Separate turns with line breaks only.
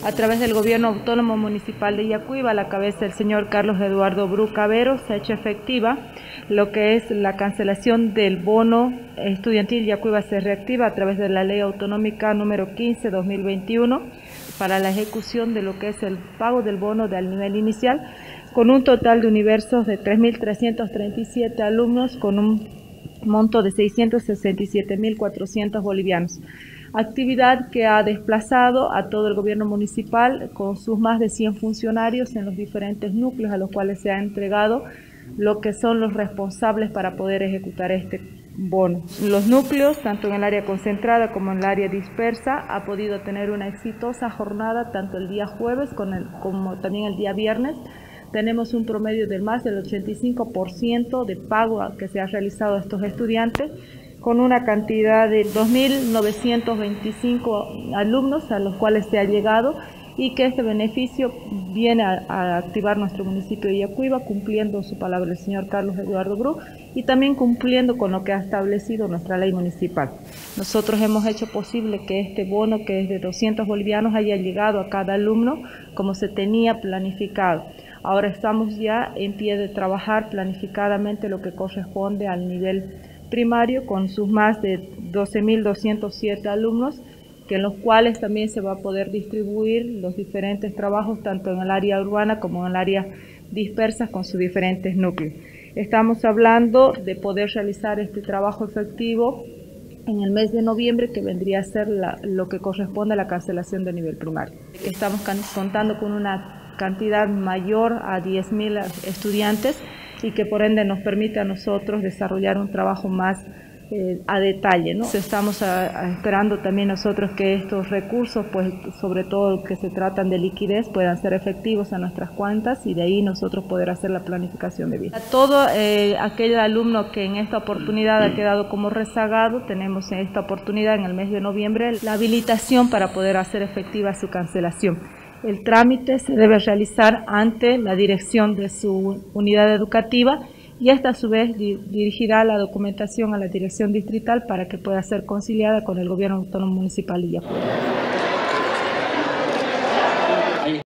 a través del Gobierno Autónomo Municipal de Yacuiba, a la cabeza del señor Carlos Eduardo Bru Cavero, se ha hecho efectiva lo que es la cancelación del bono estudiantil. Yacuiba se reactiva a través de la Ley Autonómica número 15/2021 para la ejecución de lo que es el pago del bono del nivel inicial, con un total de universos de 3.337 alumnos con un monto de 667.400 bolivianos. Actividad que ha desplazado a todo el gobierno municipal con sus más de 100 funcionarios en los diferentes núcleos a los cuales se ha entregado lo que son los responsables para poder ejecutar este bono. Los núcleos, tanto en el área concentrada como en el área dispersa, ha podido tener una exitosa jornada tanto el día jueves como también el día viernes. Tenemos un promedio de más del 85% de pago que se ha realizado a estos estudiantes, con una cantidad de 2.925 alumnos a los cuales se ha llegado, y que este beneficio viene a activar nuestro municipio de Yacuiba, cumpliendo su palabra el señor Carlos Eduardo Bru y también cumpliendo con lo que ha establecido nuestra ley municipal. Nosotros hemos hecho posible que este bono, que es de 200 bolivianos, haya llegado a cada alumno como se tenía planificado. Ahora estamos ya en pie de trabajar planificadamente lo que corresponde al nivel primario, con sus más de 12.207 alumnos, en los cuales también se va a poder distribuir los diferentes trabajos tanto en el área urbana como en el área dispersa con sus diferentes núcleos. Estamos hablando de poder realizar este trabajo efectivo en el mes de noviembre, que vendría a ser lo que corresponde a la cancelación de nivel primario. Estamos contando con una cantidad mayor a 10.000 estudiantes y que por ende nos permite a nosotros desarrollar un trabajo más a detalle, ¿no? Estamos esperando también nosotros que estos recursos, pues sobre todo que se tratan de liquidez, puedan ser efectivos a nuestras cuentas y de ahí nosotros poder hacer la planificación de vida. A todo aquel alumno que en esta oportunidad ha quedado como rezagado, tenemos en esta oportunidad, en el mes de noviembre, la habilitación para poder hacer efectiva su cancelación. El trámite se debe realizar ante la dirección de su unidad educativa, y esta a su vez dirigirá la documentación a la dirección distrital para que pueda ser conciliada con el Gobierno Autónomo Municipal de Yacuiba.